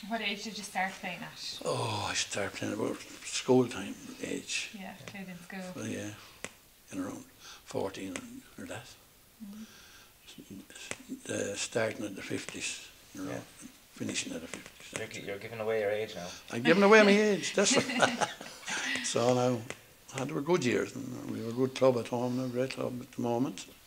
What age did you start playing at? Oh, I started playing about school time age. Yeah, played in school. Well, yeah, in around 14 or that. Starting at the 50s, you know, finishing at the 50s. You're giving away your age now. I'm giving away my age, that's right. So now, they were good years, and we were a good club at home, a great club at the moment.